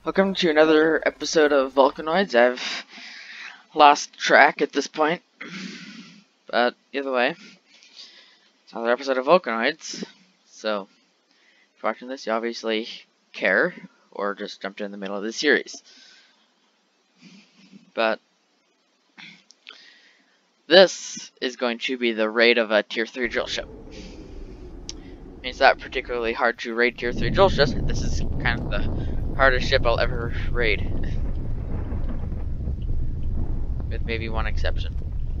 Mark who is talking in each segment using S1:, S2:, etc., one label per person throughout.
S1: Welcome to another episode of Vulcanoids. I've lost track at this point, but either way, it's another episode of Vulcanoids. So, if you're watching this, you obviously care, or just jumped in the middle of the series. But this is going to be the raid of a Tier 3 drill ship. It's not particularly hard to raid Tier 3 drill ships. This is kind of the hardest ship I'll ever raid, with maybe one exception.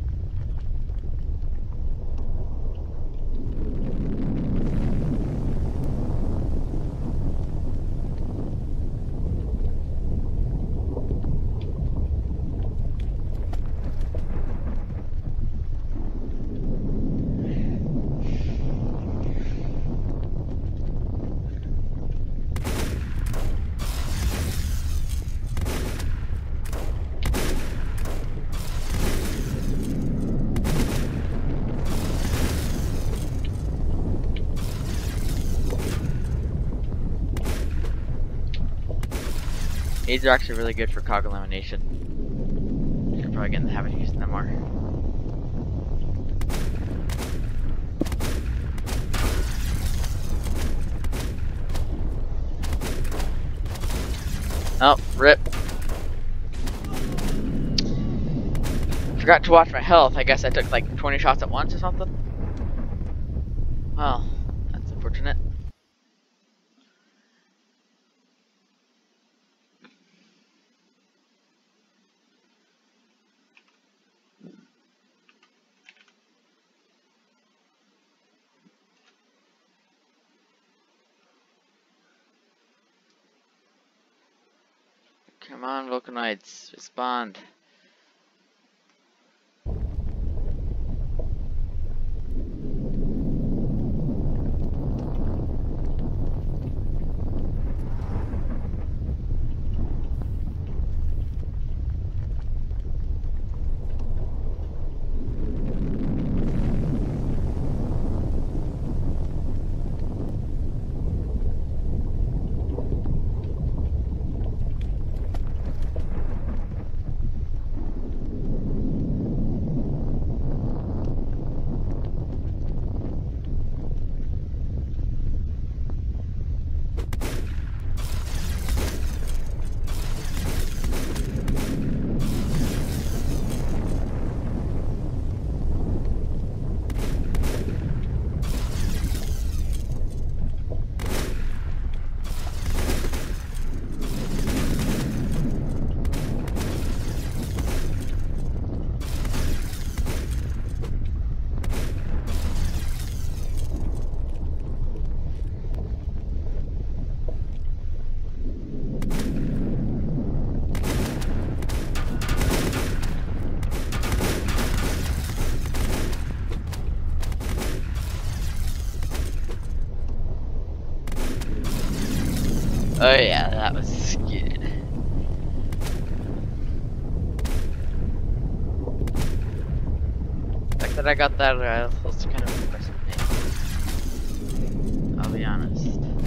S1: These are actually really good for cog elimination. You should probably get in the habit of using them more. Oh, rip. Forgot to watch my health. I guess I took like 20 shots at once or something. Well, that's unfortunate. Come on, Vulcanoids, respond. Oh yeah, that was good. The fact that I got that was kind of impressive thing, I'll be honest.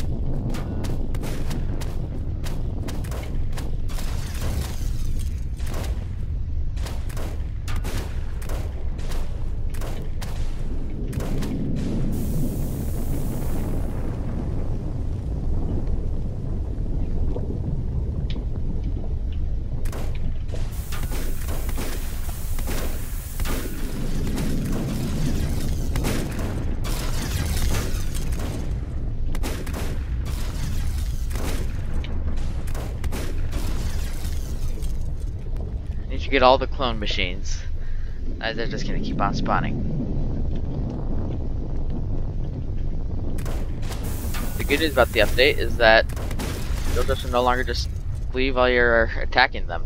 S1: To get all the clone machines, as they're just gonna keep on spawning. The good news about the update is that you'll just no longer just leave while you're attacking them.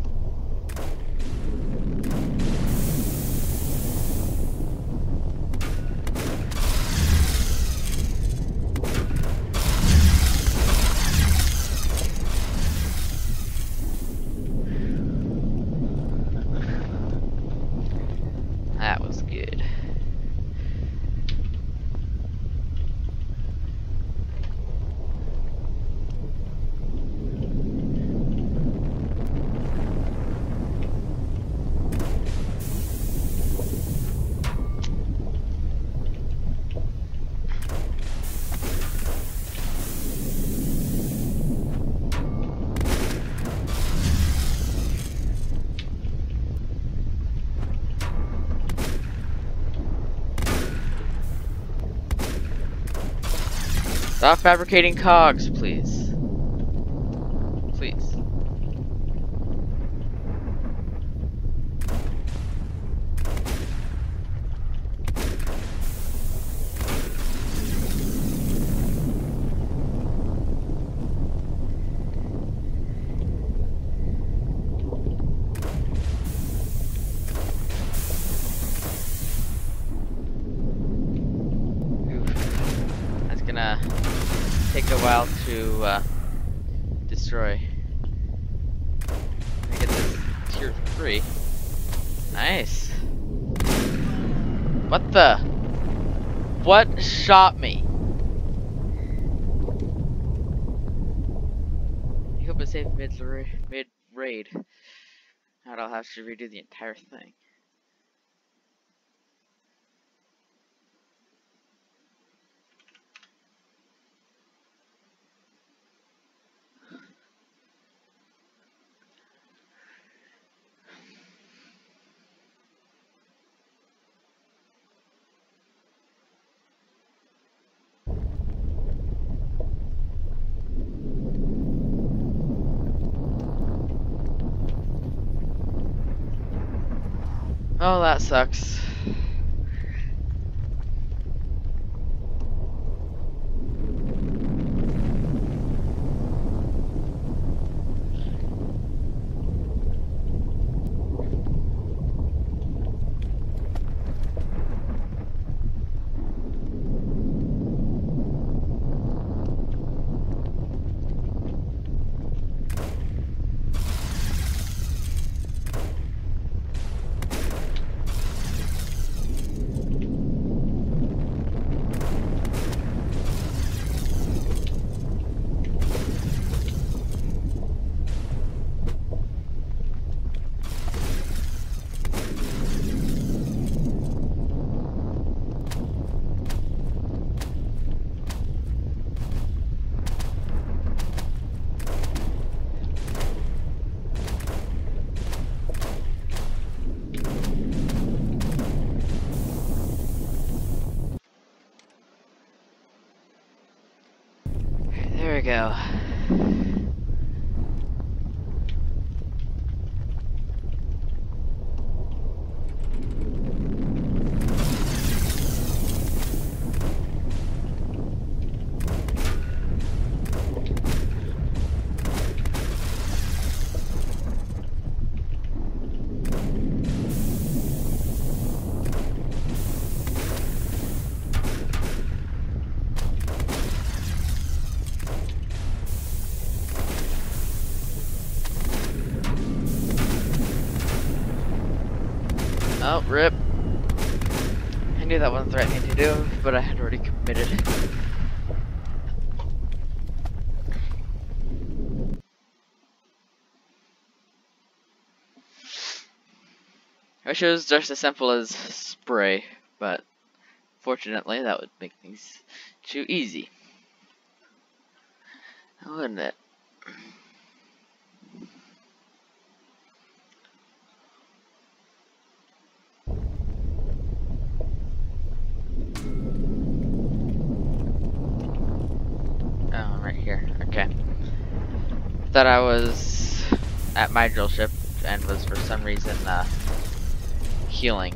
S1: That was good. Stop fabricating cogs, please. Please. That's gonna take a while to destroy. I get this tier 3. Nice. What the? What shot me? I hope it's safe mid-raid. I'll have to redo the entire thing. Oh, that sucks. There we go. Oh, rip. I knew that wasn't the right thing to do, but I had already committed. I wish it was just as simple as spray, but fortunately that would make things too easy. Wouldn't it? Oh, right here. Okay. Thought I was at my drill ship and was for some reason healing.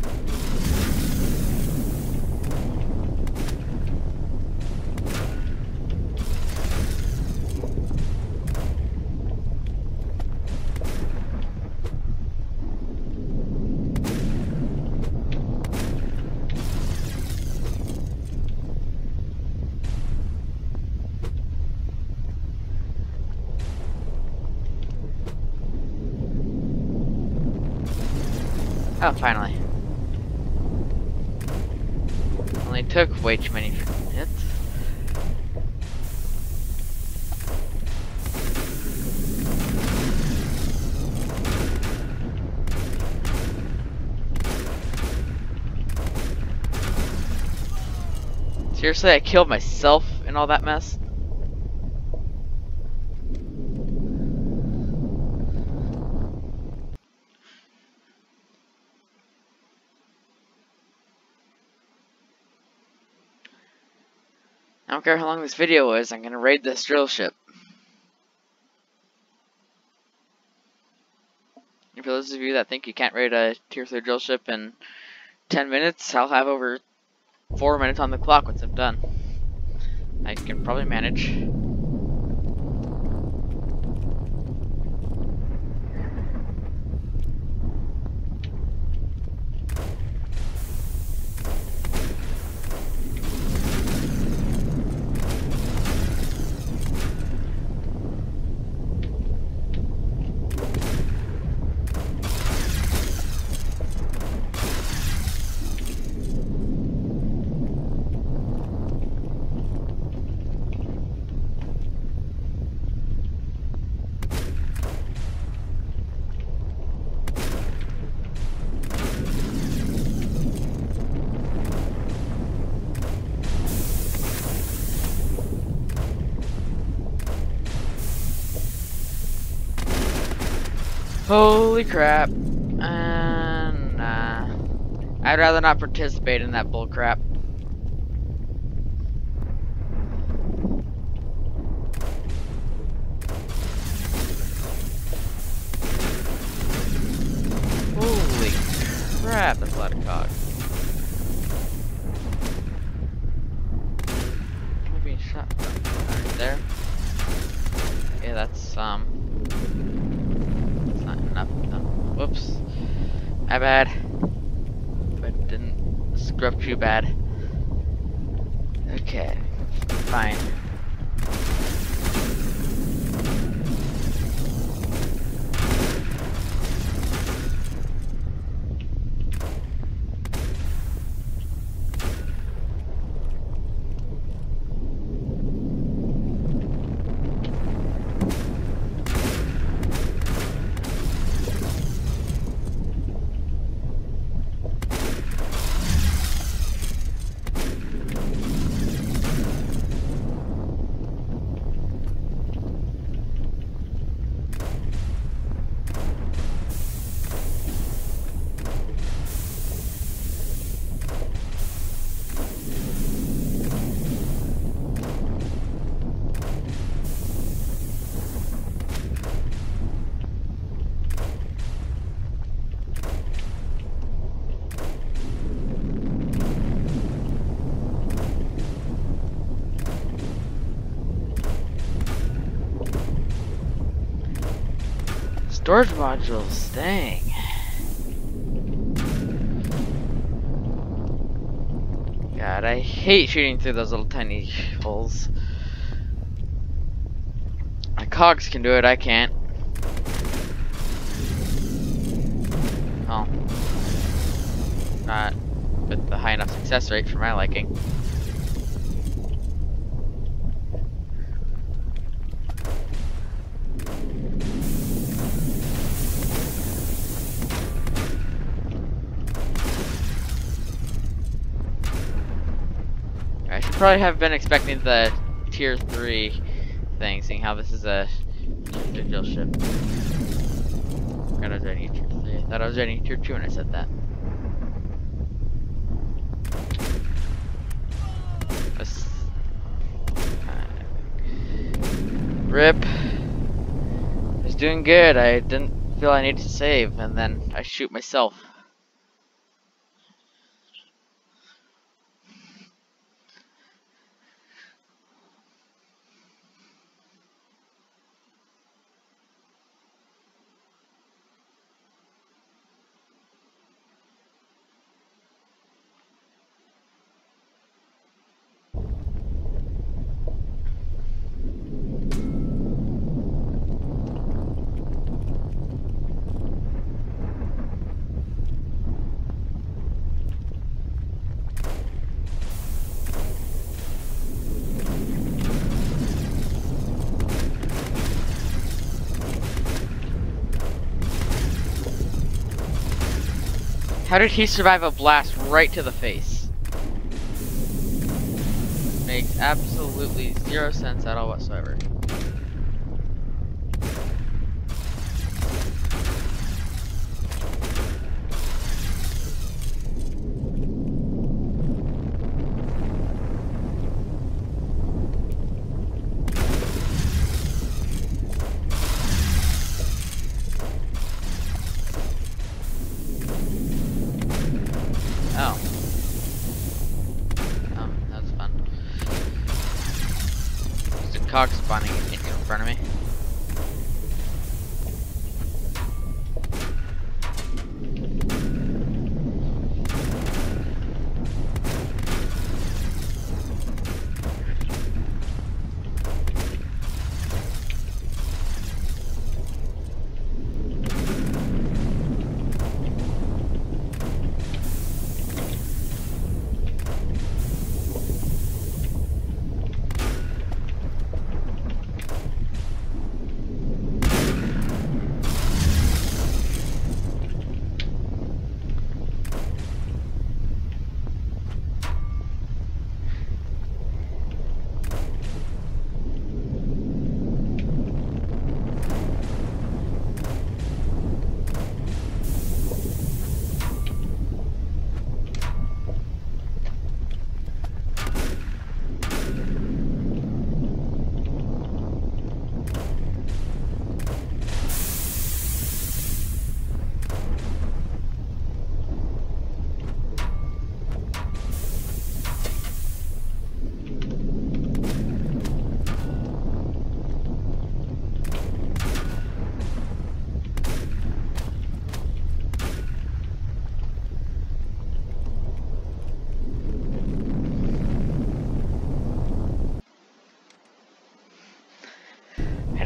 S1: Oh, finally. Only took way too many hits. Seriously, I killed myself in all that mess? don't care how long this video is, I'm gonna raid this drill ship. And for those of you that think you can't raid a tier 3 drill ship in 10 minutes, I'll have over 4 minutes on the clock once I'm done. I can probably manage. Holy crap. Nah. I'd rather not participate in that bull crap. Holy crap, that's a lot of cogs. I'm being shot right there. Yeah, that's not enough of them. Whoops. My bad. But didn't scrub too bad. Okay. Fine. Storage modules, dang. God, I hate shooting through those little tiny holes. My cogs can do it, I can't. Oh. Not with the high enough success rate for my liking. I should probably have been expecting the tier 3 thing, seeing how this is a tier 2 drill ship. I thought I was ready tier 3. I thought I was ready tier 2 when I said that. RIP. I was doing good. I didn't feel I needed to save, and then I shoot myself. How did he survive a blast right to the face? Makes absolutely zero sense at all whatsoever.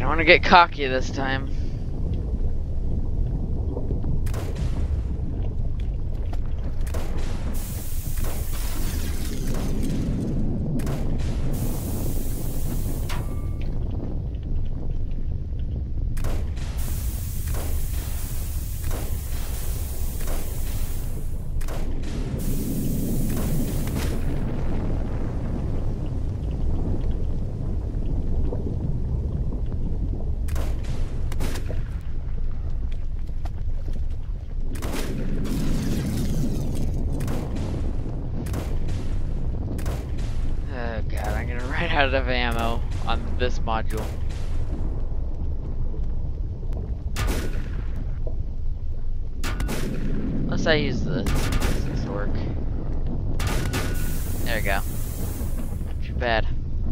S1: don't want to get cocky this time. Out of ammo on this module. Unless I use this. This will work. There we go. Not too bad.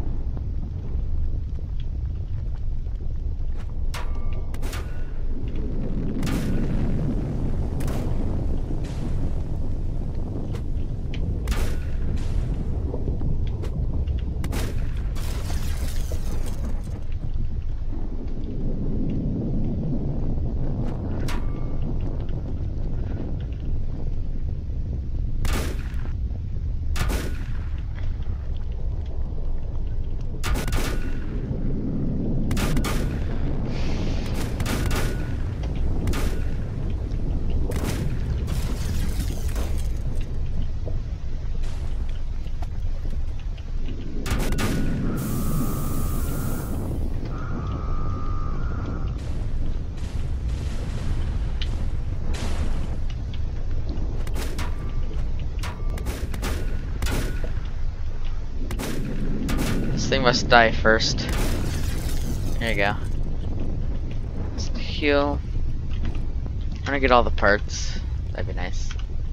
S1: Thing must die first. There you go. Just heal. I'm gonna get all the parts. That'd be nice.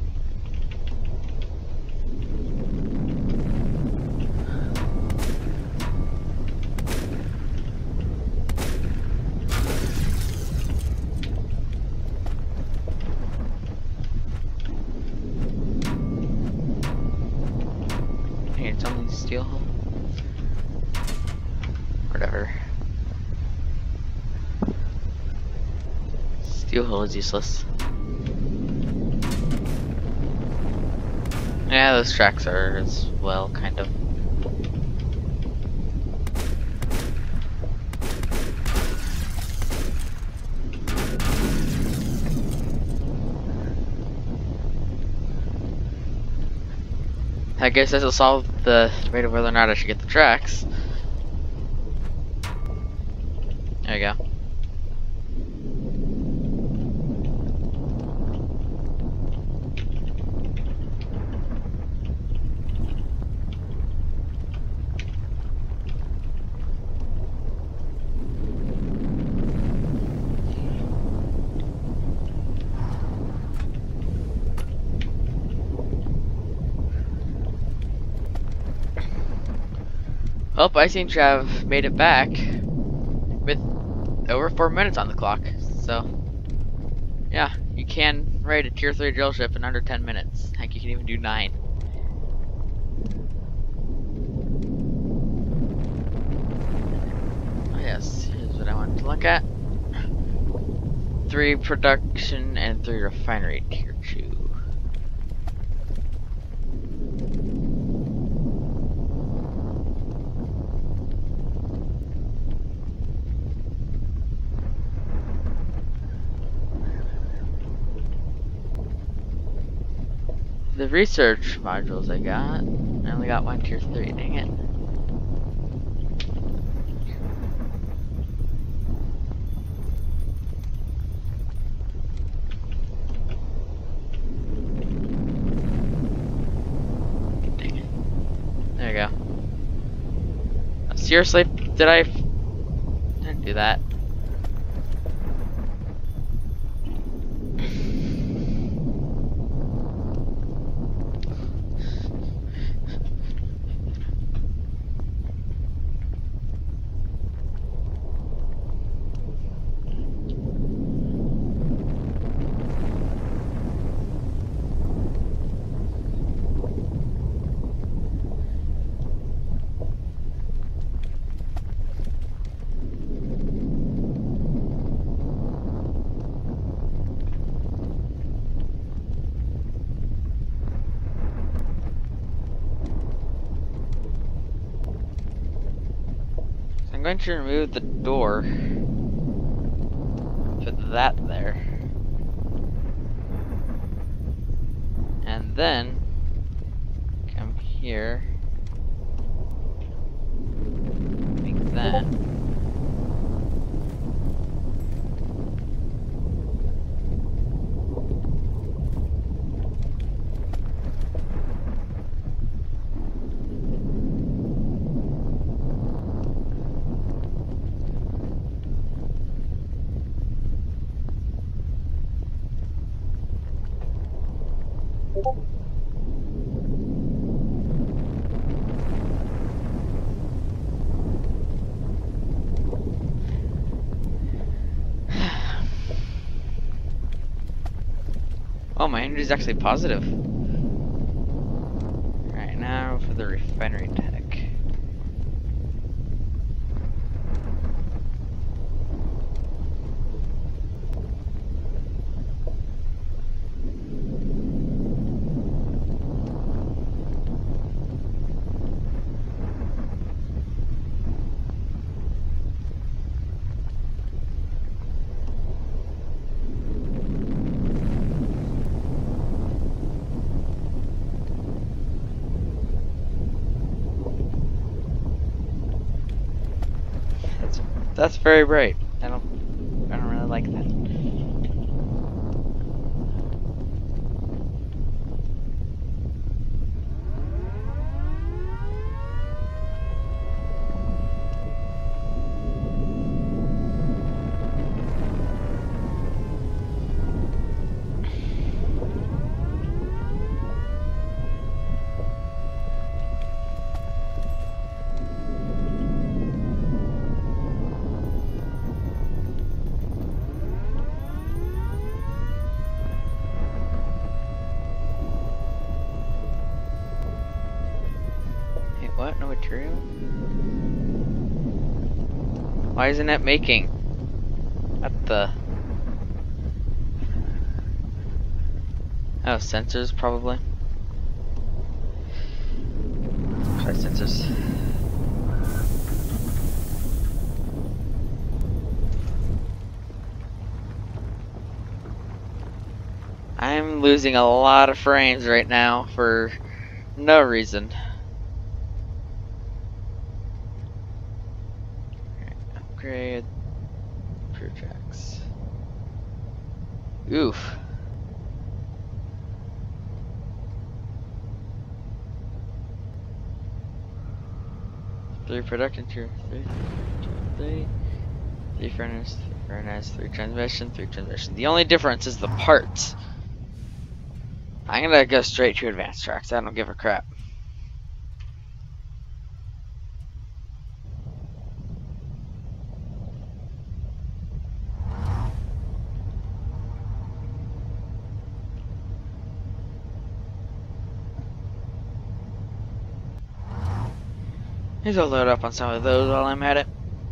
S1: Hey, it's only steel hull. Whatever. Steel hull is useless. Yeah, those tracks are as well, kind of. I guess this will solve the debate of whether or not I should get the tracks. There you go. Well, I seem to have made it back with over 4 minutes on the clock, so yeah, you can raid a tier 3 drill ship in under 10 minutes. Heck, you can even do 9. Oh yes, here's what I wanted to look at. 3 production and 3 refinery tier 2. The research modules I got, I only got 1 tier 3, dang it. Dang it. There you go. Seriously, didn't do that. going to remove the door. Put that there. And then come here. Make that. Oh, my energy is actually positive. Alright, now for the refinery tech. That's very bright. I don't really like that. What? No material? Why isn't it making? What the? Oh, sensors probably. Try sensors. I'm losing a lot of frames right now for no reason. Upgrade projects. Oof. Three production, three furnace, three transmission, three transmission. The only difference is the parts. I'm gonna go straight to advanced tracks. I don't give a crap. Maybe I'll load up on some of those while I'm at it.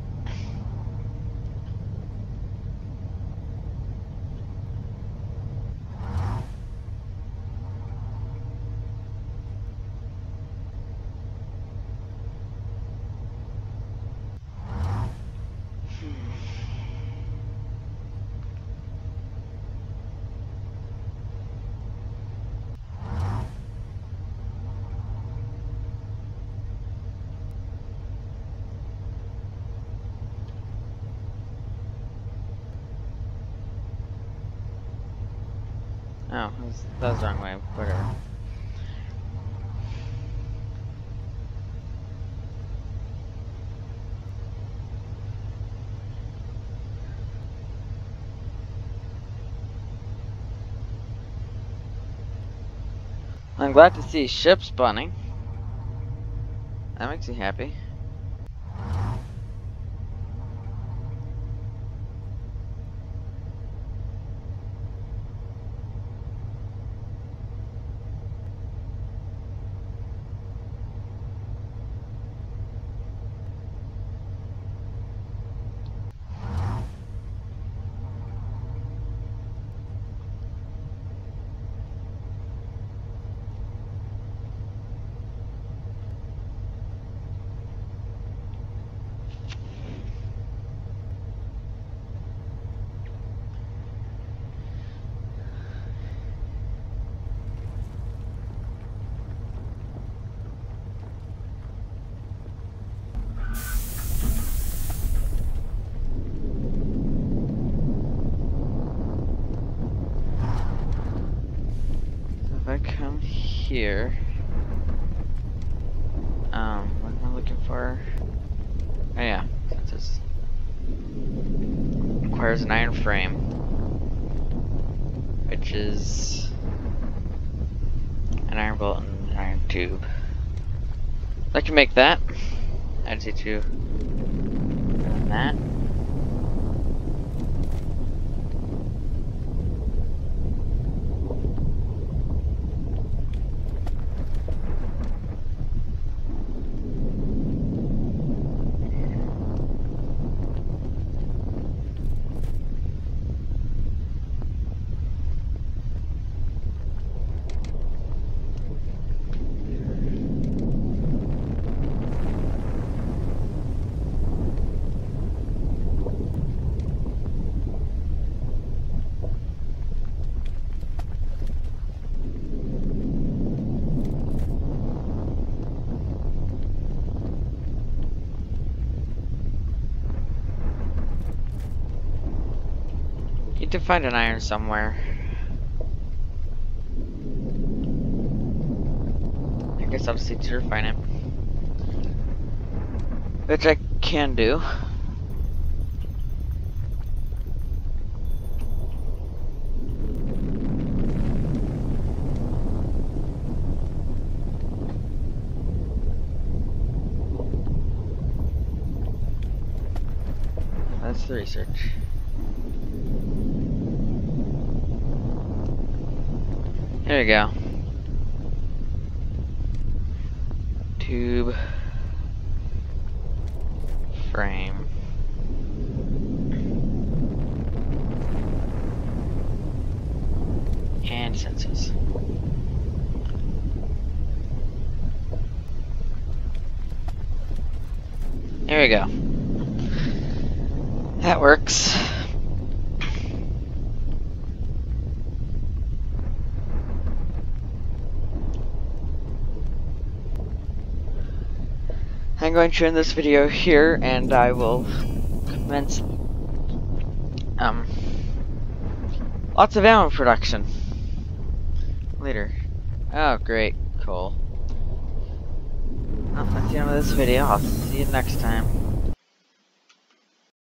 S1: Oh, that was the wrong way. Whatever. I'm glad to see ships spawning. That makes me happy. here. What am I looking for? Oh yeah, it says requires an iron frame, which is an iron bolt and an iron tube. I can make that. I just need to run that. Need to find an iron somewhere. I guess I'll just need to refine it. Which I can do. That's the research. There you go. Tube. Frame. And sensors. There we go. That works. I'm going to end this video here, and I will commence lots of ammo production later. Oh, great, cool. Well, that's the end of this video. I'll see you next time.